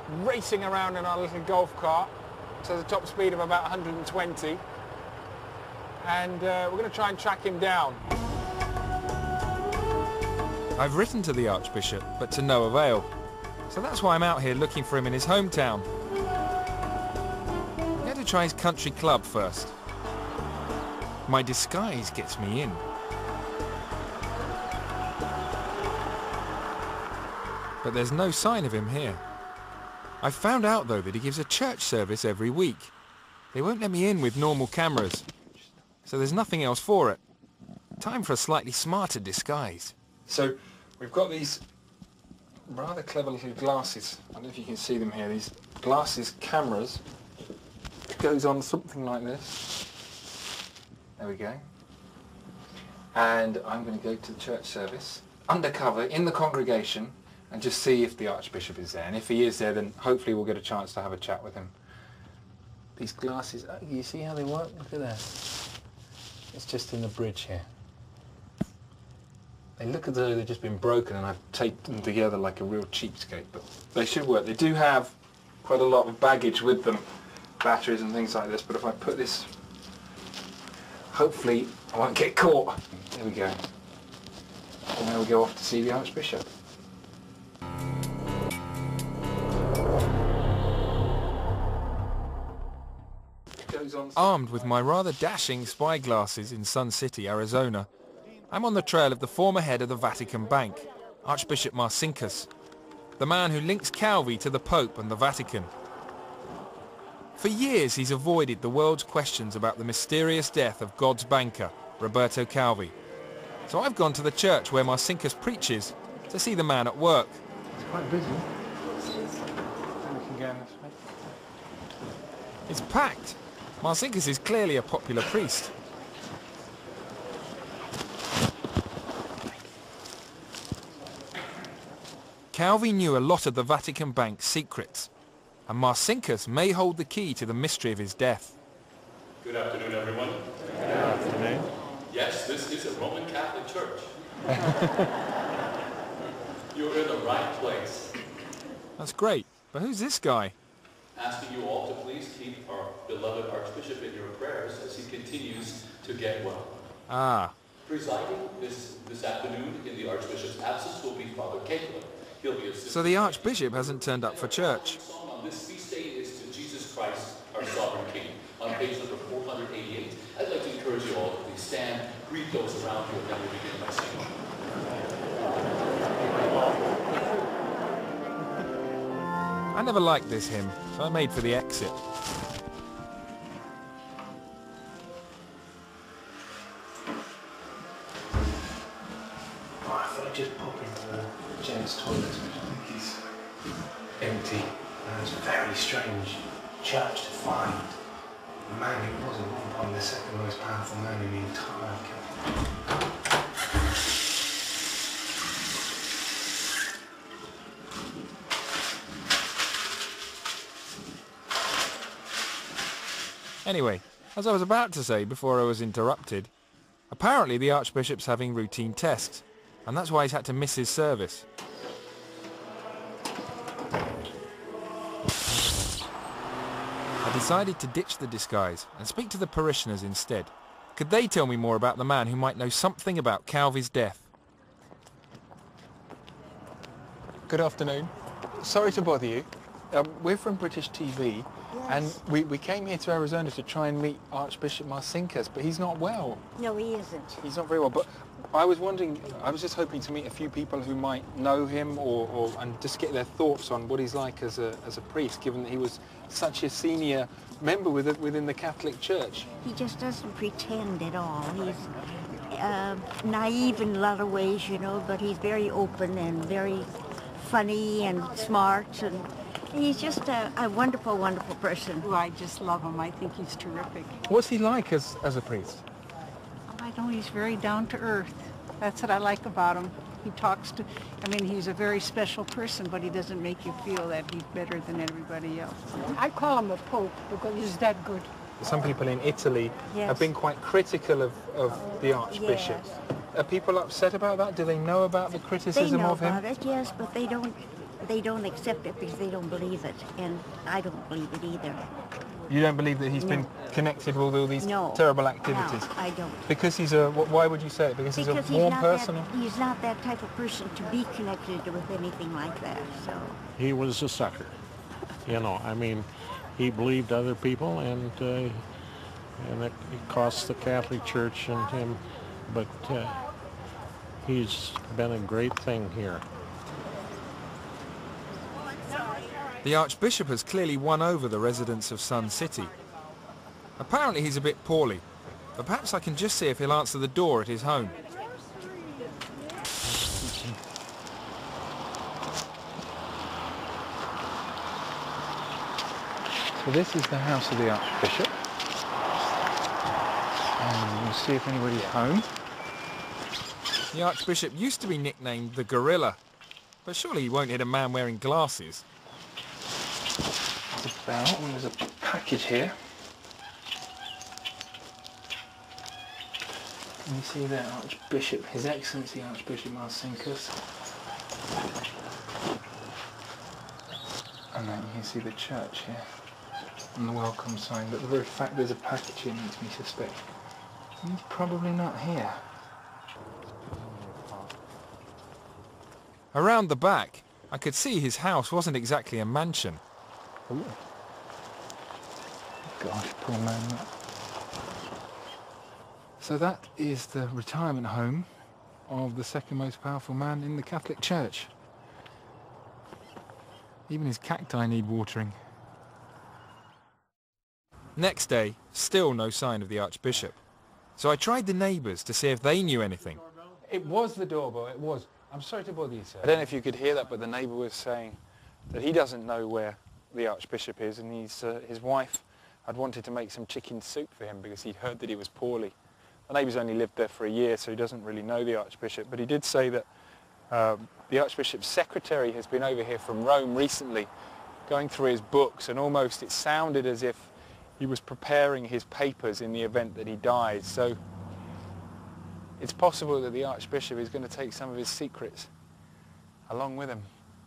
racing around in our little golf cart to the top speed of about 120. And we're going to try and track him down. I've written to the Archbishop, but to no avail. So that's why I'm out here looking for him in his hometown. I'm going to try his country club first. My disguise gets me in. But there's no sign of him here. I found out though that he gives a church service every week. They won't let me in with normal cameras, so there's nothing else for it. Time for a slightly smarter disguise. So we've got these rather clever little glasses. I don't know if you can see them here. These glasses cameras. It goes on something like this. There we go. And I'm going to go to the church service undercover in the congregation and just see if the Archbishop is there. And if he is there, then hopefully we'll get a chance to have a chat with him. These glasses, you see how they work? Look at that. It's just in the bridge here. They look as though they've just been broken and I've taped them together like a real cheapskate, but they should work. They do have quite a lot of baggage with them, batteries and things like this, but if I put this, hopefully I won't get caught. There we go. And now we go off to see the Archbishop. Armed with my rather dashing spy glasses in Sun City, Arizona, I'm on the trail of the former head of the Vatican Bank, Archbishop Marcinkus, the man who links Calvi to the Pope and the Vatican. For years he's avoided the world's questions about the mysterious death of God's banker, Roberto Calvi. So I've gone to the church where Marcinkus preaches to see the man at work. It's quite busy. It's packed. Marcinkus is clearly a popular priest. Calvi knew a lot of the Vatican Bank's secrets, and Marcinkus may hold the key to the mystery of his death. Good afternoon, everyone. Good afternoon. Yes, this is a Roman Catholic church. You're in the right place. That's great, but who's this guy? Asking you all to please keep our beloved Archbishop in your prayers as he continues to get well. Ah. Presiding this afternoon in the Archbishop's absence will be Father Caitlin. He'll be assisting. So the Archbishop hasn't turned up for church. The song on this feast day is to Jesus Christ, our Sovereign King. On page number 488, I'd like to encourage you all to please stand, greet those around you, and then we'll begin by singing. I never liked this hymn, so I made for the exit. I thought I'd just pop into the gents' toilet, which I think is empty. And it's a very strange church to find a man who was at one point the second most powerful man in the entire country. Anyway, as I was about to say before I was interrupted, apparently the Archbishop's having routine tests, and that's why he's had to miss his service. I decided to ditch the disguise and speak to the parishioners instead. Could they tell me more about the man who might know something about Calvi's death? Good afternoon. Sorry to bother you. We're from British TV, and we came here to Arizona to try and meet Archbishop Marcinkus, but he's not well. No, he isn't. He's not very well, but I was wondering, I was just hoping to meet a few people who might know him and just get their thoughts on what he's like as a priest, given that he was such a senior member within the Catholic Church. He just doesn't pretend at all. He's naive in a lot of ways, you know, but he's very open and very funny and smart, and he's just a wonderful, wonderful person. Oh, I just love him. I think he's terrific. What's he like as a priest? I know he's very down to earth. That's what I like about him. He talks to, I mean, he's a very special person, but he doesn't make you feel that he's better than everybody else. I call him a pope because he's that good. Some people in Italy have been quite critical of the Archbishop. Yes. Are people upset about that? Do they know about the criticism of him? They know about it, yes, but they don't they don't accept it because they don't believe it, and I don't believe it either. You don't believe that he's been connected with all these terrible activities? No, I don't. Because he's a... Why would you say it? Because he's a warm person? He's not that type of person to be connected with anything like that, so... He was a sucker. You know, I mean, he believed other people, and it cost the Catholic Church and him, but he's been a great thing here. The Archbishop has clearly won over the residents of Sun City. Apparently he's a bit poorly, but perhaps I can just see if he'll answer the door at his home. So this is the house of the Archbishop. And we'll see if anybody's home. The Archbishop used to be nicknamed the Gorilla, but surely he won't hit a man wearing glasses. There's a bell and there's a package here. Can you see there, Archbishop, His Excellency Archbishop Marcinkus. And then you can see the church here and the welcome sign, but the very fact there's a package here makes me suspect he's probably not here. Around the back, I could see his house wasn't exactly a mansion. Ooh. Gosh, poor man. So that is the retirement home of the second most powerful man in the Catholic Church. Even his cacti need watering. Next day, still no sign of the Archbishop. So I tried the neighbours to see if they knew anything. It was the doorbell, it was. I'm sorry to bother you, sir. I don't know if you could hear that, but the neighbour was saying that he doesn't know where the Archbishop is, and his wife had wanted to make some chicken soup for him because he'd heard that he was poorly. The neighbour's only lived there for a year, so he doesn't really know the Archbishop, but he did say that the Archbishop's secretary has been over here from Rome recently, going through his books, and almost it sounded as if he was preparing his papers in the event that he died. So it's possible that the Archbishop is going to take some of his secrets along with him.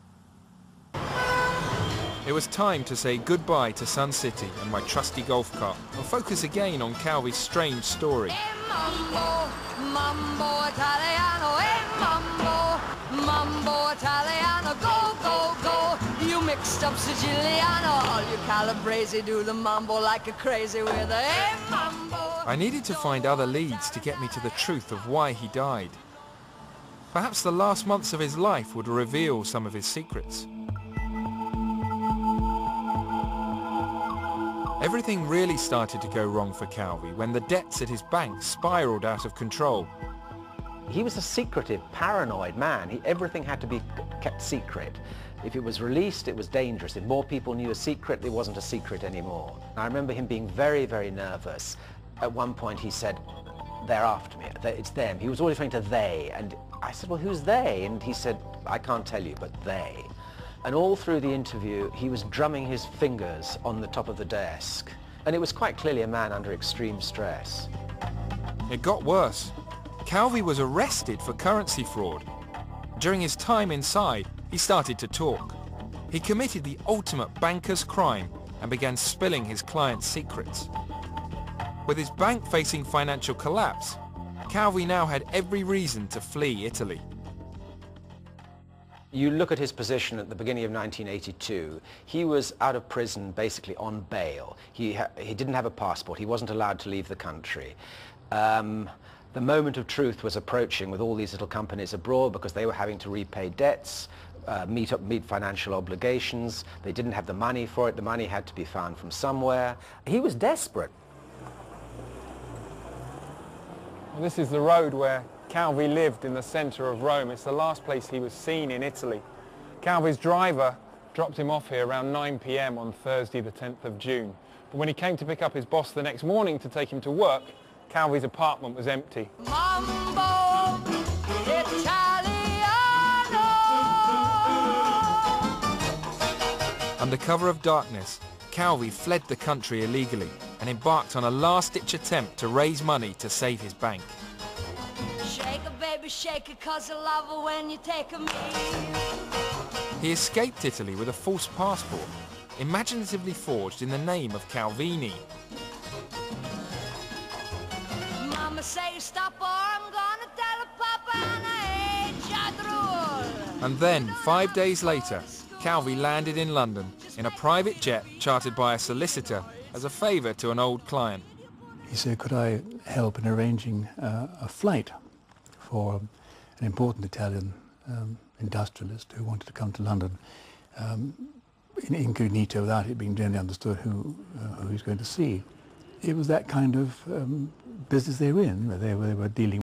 It was time to say goodbye to Sun City and my trusty golf cart and focus again on Calvi's strange story. Mambo, mambo Italiano, mambo, mambo Italiano, go, go, go. You mixed up Siciliano, all you Calabrese do the mambo like a crazy with a mambo. I needed to find other leads to get me to the truth of why he died. Perhaps the last months of his life would reveal some of his secrets. Everything really started to go wrong for Calvi when the debts at his bank spiraled out of control. He was a secretive, paranoid man. Everything had to be kept secret. If it was released, it was dangerous. If more people knew a secret, it wasn't a secret anymore. I remember him being very, very nervous. At one point he said, "They're after me, it's them." He was always referring to they, and I said, "Well, who's they?" And he said, "I can't tell you, but they." And all through the interview, he was drumming his fingers on the top of the desk. And it was quite clearly a man under extreme stress. It got worse. Calvi was arrested for currency fraud. During his time inside, he started to talk. He committed the ultimate banker's crime and began spilling his clients' secrets. With his bank facing financial collapse, Calvi now had every reason to flee Italy. You look at his position at the beginning of 1982, he was out of prison basically on bail. He didn't have a passport. He wasn't allowed to leave the country. The moment of truth was approaching with all these little companies abroad because they were having to repay debts, meet financial obligations. They didn't have the money for it. The money had to be found from somewhere. He was desperate. Well, this is the road where Calvi lived in the centre of Rome. It's the last place he was seen in Italy. Calvi's driver dropped him off here around 9 p.m. on Thursday the 10th of June. But when he came to pick up his boss the next morning to take him to work, Calvi's apartment was empty. Mambo Italiano. Under cover of darkness, Calvi fled the country illegally and embarked on a last-ditch attempt to raise money to save his bank. Shake it, baby, shake it, 'cause I love it when you take a me. He escaped Italy with a false passport, imaginatively forged in the name of Calvini. Mama say stop or I'm gonna tell Papa and I ain't your drool. And then, 5 days later, Calvi landed in London in a private jet chartered by a solicitor as a favour to an old client. He said, could I help in arranging a flight for an important Italian industrialist who wanted to come to London in incognito, without it being generally understood who he's going to see. It was that kind of business they were in. They were dealing